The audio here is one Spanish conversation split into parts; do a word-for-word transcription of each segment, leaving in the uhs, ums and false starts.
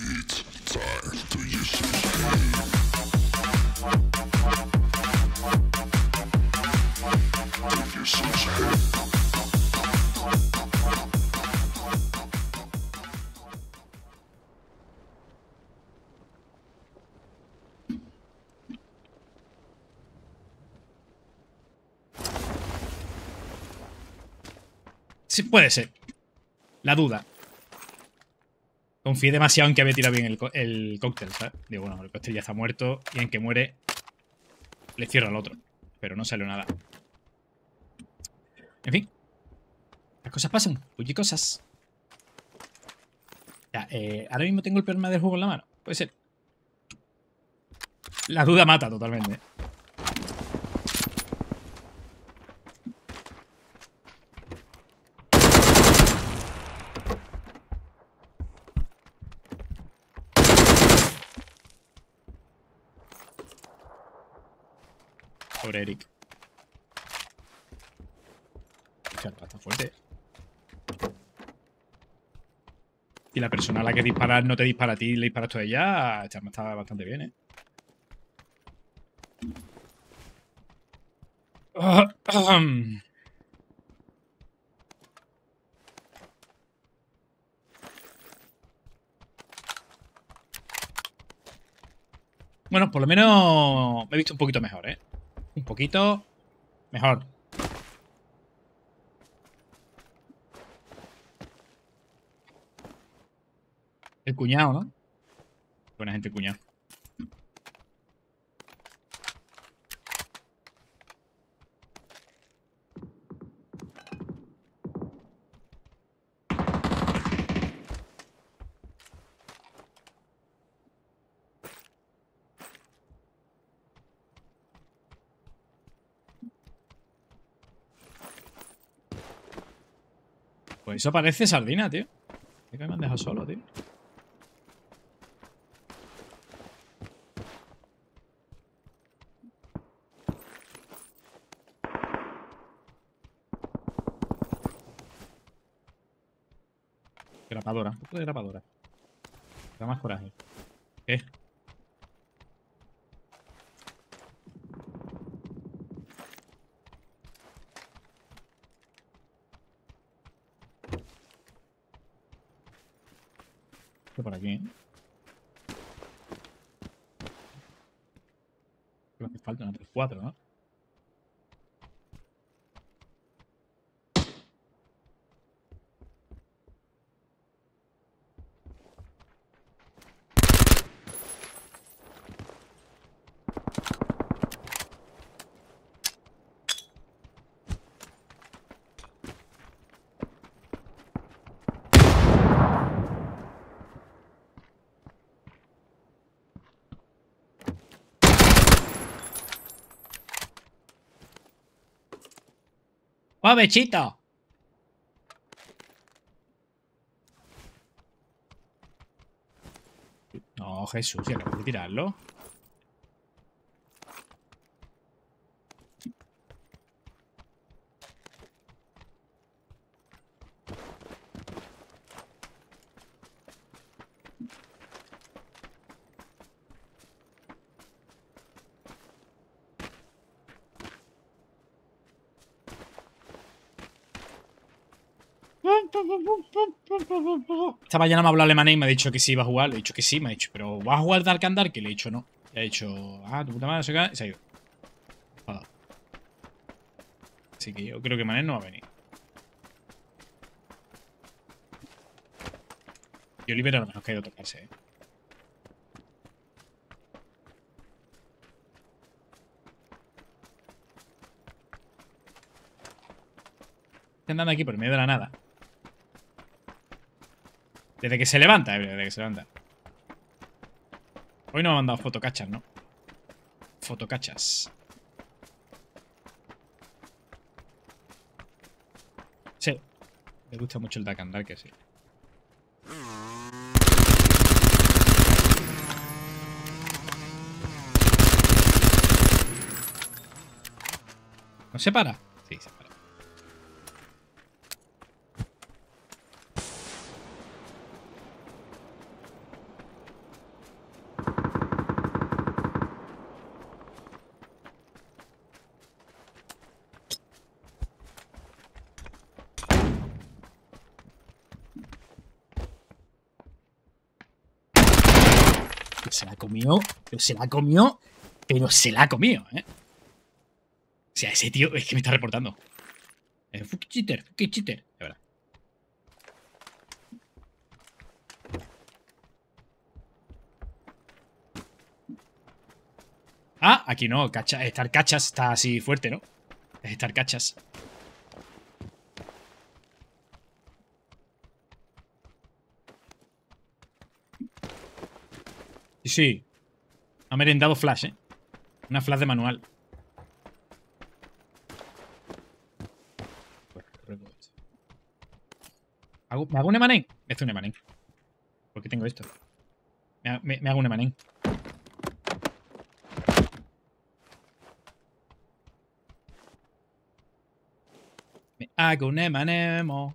Sí, puede ser. La duda. Confié demasiado en que había tirado bien el, el cóctel, ¿sabes? Digo, bueno, el cóctel ya está muerto y en que muere le cierro al otro. Pero no salió nada. En fin. Las cosas pasan. Oye, cosas. Ya, eh, ahora mismo tengo el problema del juego en la mano. Puede ser. La duda mata totalmente. Pobre Eric. Hostia, está fuerte. Y la persona a la que disparas no te dispara a ti, le disparas tú a ella, está bastante bien, ¿eh? Bueno, por lo menos me he visto un poquito mejor, ¿eh? Un poquito mejor. El cuñado, ¿no? Buena gente, el cuñado. Pues eso parece sardina, tío. ¿Por qué me han dejado solo, tío? Grapadora, un poco de grapadora. Da más coraje. ¿Qué? ¿Qué por aquí, eh? Creo que falta una tres cuatro, ¿no? ¡Oh, bechito! No, Jesús, ya acabo de tirarlo. Esta mañana me ha hablado alemán y me ha dicho que sí iba a jugar. Le he dicho que sí, me ha dicho, pero ¿vas a jugar Dark and Dark? Y le he dicho no. Le he dicho, ah, tu puta madre, se cae. Y se ha ido. Ah. Así que yo creo que Manel no va a venir. Y Oliver a lo mejor que ha ido a tocarse, eh. Está andando aquí por medio de la nada. Desde que se levanta, eh, desde que se levanta. Hoy no me ha mandado fotocachas, ¿no? Fotocachas. Sí. Le gusta mucho el Dark and Dark, que sí. ¿No se para? Sí, se para. Que se la comió, pero se la comió, pero se la ha comido, ¿eh? O sea, ese tío es que me está reportando. Eh, fucking cheater, fucking cheater. De verdad. Ah, aquí no, cacha, estar cachas está así fuerte, ¿no? Es estar cachas. Sí, sí. Ha merendado flash, ¿eh? Una flash de manual. ¿Hago, ¿Me hago un emanen? Esto es un emanen. ¿Por qué tengo esto? Me, me, me hago un emanen. Me hago un emanemo.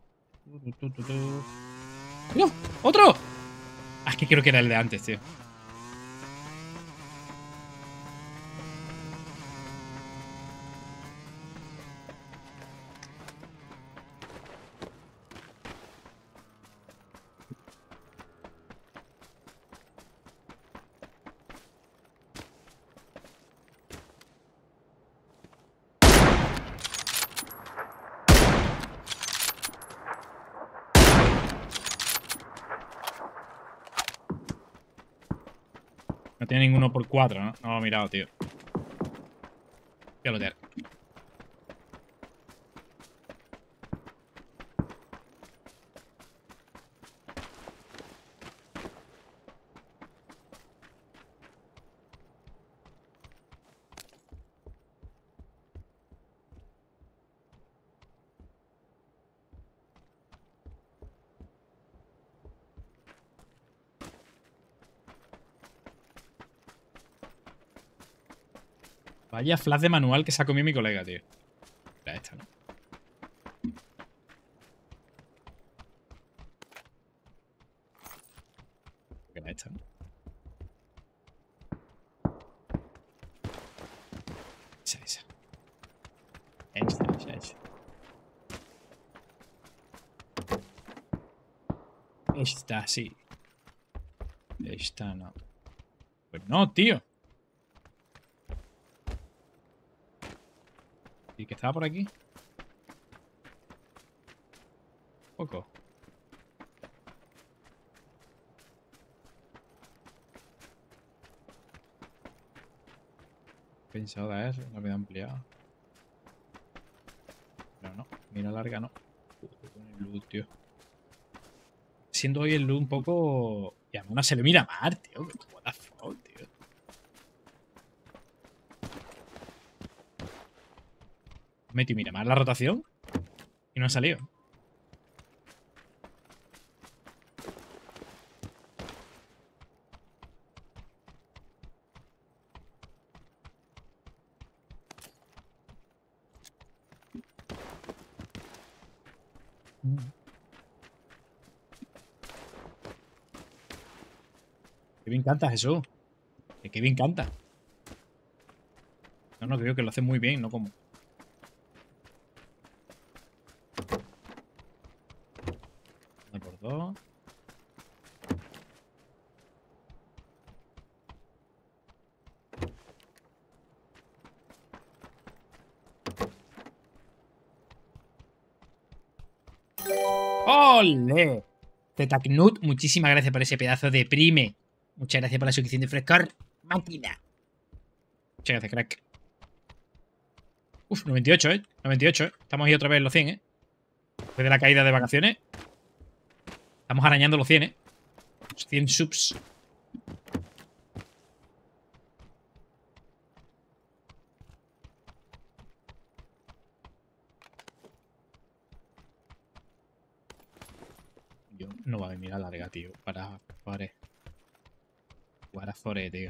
¡No! ¡Otro! Ah, es que creo que era el de antes, tío. No tiene ninguno por cuatro, ¿no? No lo he mirado, tío. Voy a lotear. Vaya flash de manual que se ha comido mi colega, tío. Era esta, ¿no? Era esta, ¿no? Esa, esa. Esa, esa, esa. Esta, sí. Esta no. Pues no, tío. ¿Y que estaba por aquí? Poco. Pensado a eso, no me he ampliado. Pero no, mira larga no. El loot, tío. Siendo hoy el loot un poco. Y a una se le mira mal, tío. What the fuck, tío. Metí mira más la rotación y no ha salido. Que bien canta, Jesús. Que, que bien canta. No, no, creo que lo hace muy bien, no como. Uno por dos. ¡Ole! Zetacnut, muchísimas gracias por ese pedazo de prime. Muchas gracias por la suscripción de frescor. Máquina. Muchas gracias, crack. Uf, noventa y ocho, ¿eh? noventa y ocho, ¿eh? Estamos ahí otra vez en los cien, ¿eh? Después de la caída de vacaciones. Estamos arañando los cien, ¿eh? Los cien subs. Yo no va a venir a larga, tío. Para Fore. Para Fore, tío.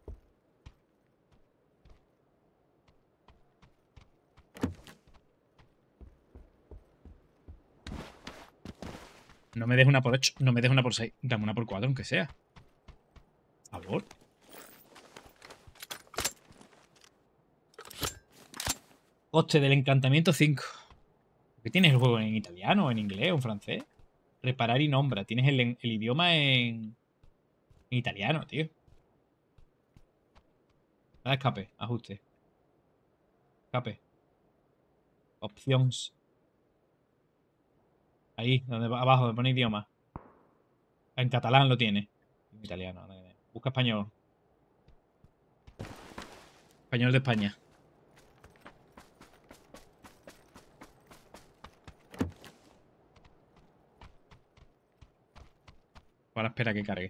No me des una por ocho. No me des una por seis. Dame una por cuatro, aunque sea. Por favor. Coste del encantamiento cinco. ¿Qué tienes el juego en italiano, en inglés o en francés? Reparar y nombra. Tienes el, el idioma en, en italiano, tío. Dale escape, ajuste. Escape. Options. Ahí, donde va abajo, donde pone idioma. En catalán lo tiene. En italiano. Busca español. Español de España. Ahora espera que cargue.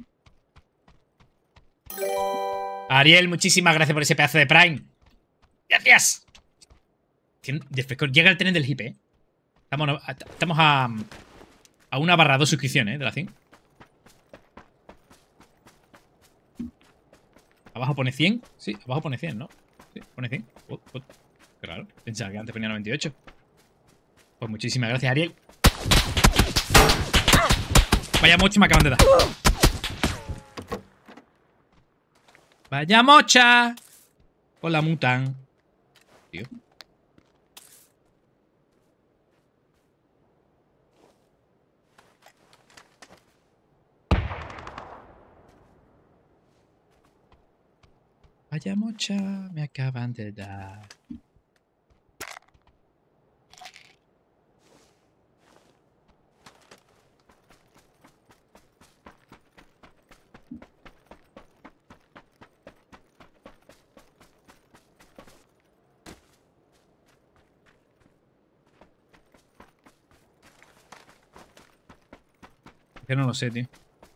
Ariel, muchísimas gracias por ese pedazo de Prime. ¡Gracias! Llega el tren del hippie, ¿eh? Estamos, estamos a, a una barra dos suscripciones, ¿eh? De la cien. Abajo pone cien. Sí, abajo pone cien, ¿no? Sí, pone cien. Uh, uh. Claro, pensaba que antes ponía noventa y ocho. Pues muchísimas gracias, Ariel. Vaya mocha me acaban de dar. Vaya mocha. Con la mutan. Tío. Vaya mocha me acaban de dar. Que no lo sé, tío.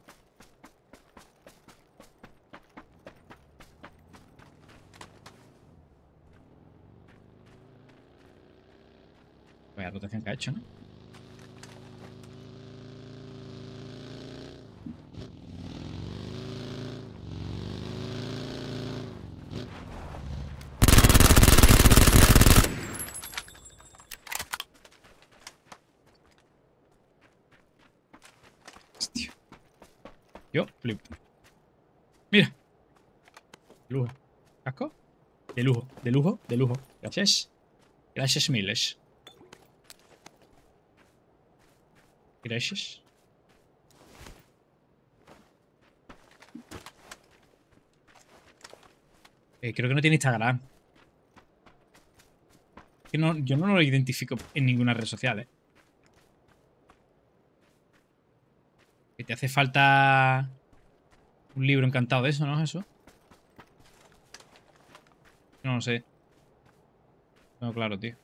Vaya rotación que ha hecho, ¿no? Hostia. Yo flip. Mira. De lujo. ¿Casco? De lujo, de lujo, de lujo. Gracias. Gracias miles. Gracias. Eh, creo que no tiene Instagram. Que no, yo no lo identifico en ninguna red social, ¿eh? Que te hace falta un libro encantado de eso, ¿no? Eso. No lo sé. No, claro, tío.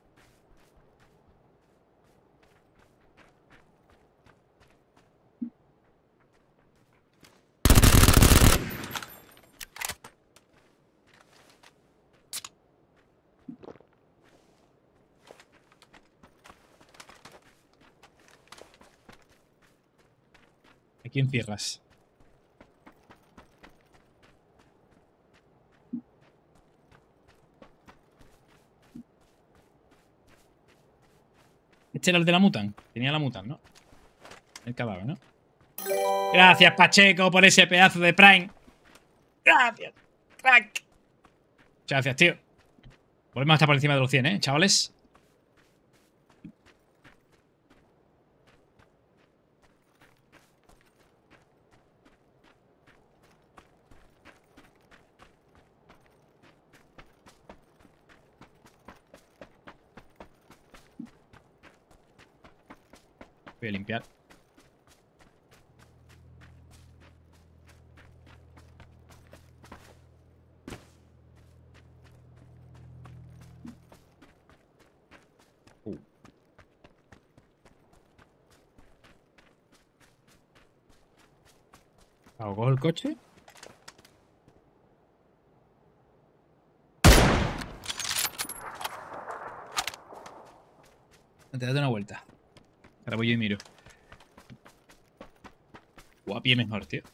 ¿A quién cierras? Este era el de la mutan. Tenía la mutan, ¿no? El cadáver, ¿no? Gracias, Pacheco, por ese pedazo de Prime. Gracias, crack. Muchas gracias, tío. Volvemos a estar por encima de los cien, ¿eh, chavales? Voy a limpiar. Uh. ¿Cojo el coche? Te das una vuelta. Ahora voy yo y miro. O a pie mejor, tío.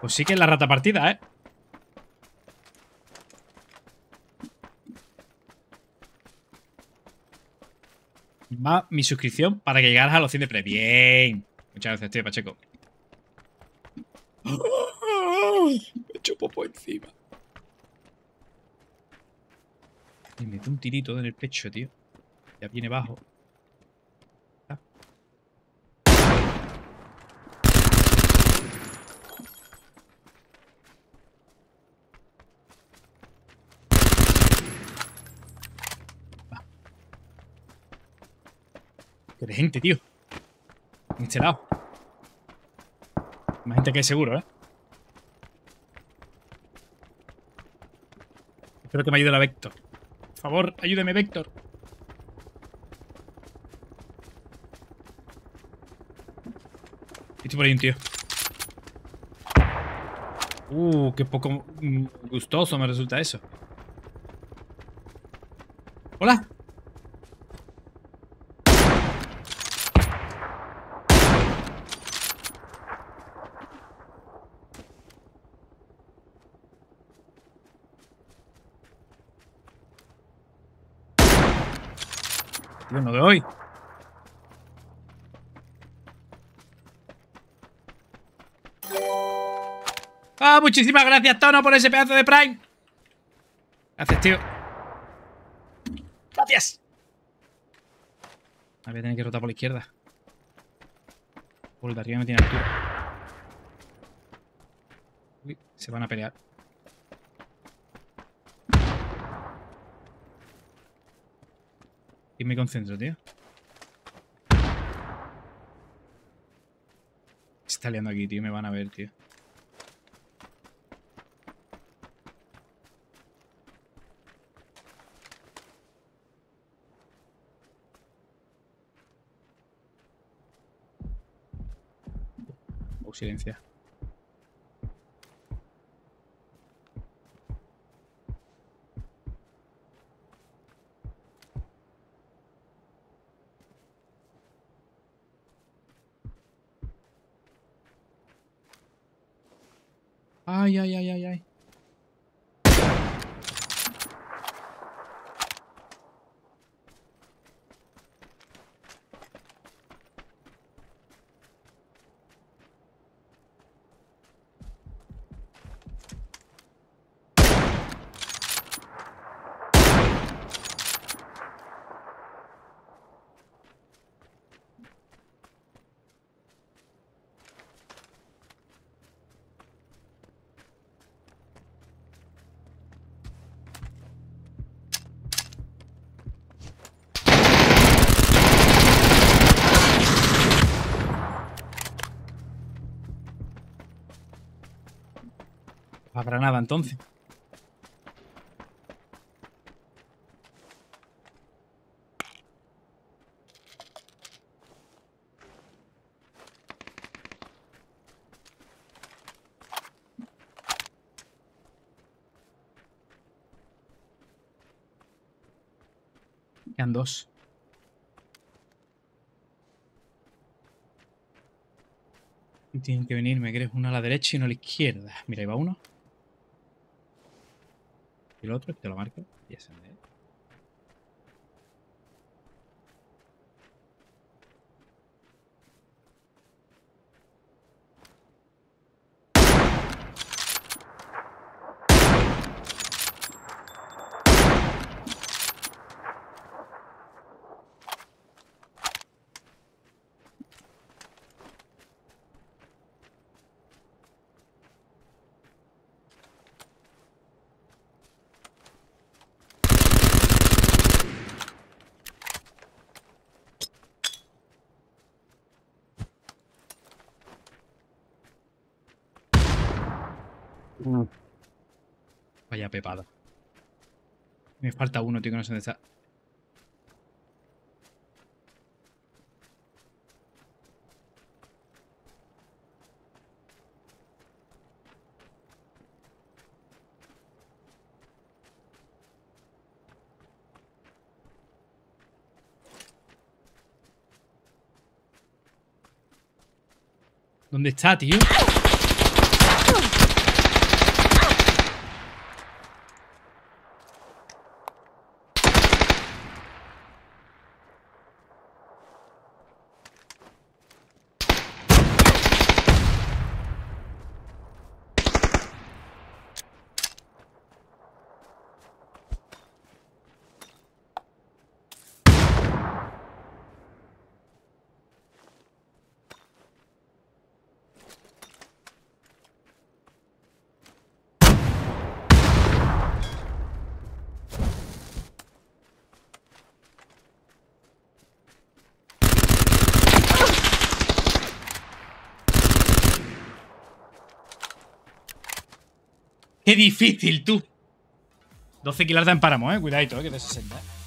Pues sí que es la rata partida, ¿eh? Va mi suscripción para que llegaras a los cien de pre. Bien. Muchas gracias, tío, Pacheco. Me he hecho popo encima. Me mete un tirito en el pecho, tío. Ya viene bajo. Ah. Ah. Qué de gente, tío. En este lado. Más gente que es seguro, ¿eh? Espero que me ayude la Vector. Por favor, ayúdeme, Vector. Estoy por ahí un tío. Uh, qué poco gustoso me resulta eso. Hola. Tío, no de hoy. Ah, muchísimas gracias, Tono, por ese pedazo de Prime. Gracias, tío. Gracias. Voy a tener que rotar por la izquierda. Por el de arriba me tiene altura. Uy, se van a pelear. Y me concentro, tío. Se está liando aquí, tío. Me van a ver, tío. Oh, silencia. Ay, ay, ay, ay, ay. Para nada, entonces. Quedan dos. Y tienen que venir, me crees, uno a la derecha y uno a la izquierda. Mira, ahí va uno. Y el otro, te lo marco. Y ese, ¿eh? Mm. Vaya pepada. Me falta uno, tío, que no sé dónde está. ¿Dónde está, tío? ¡Qué difícil, tú! doce kills en páramo, eh. Cuidadito, eh, que de sesenta.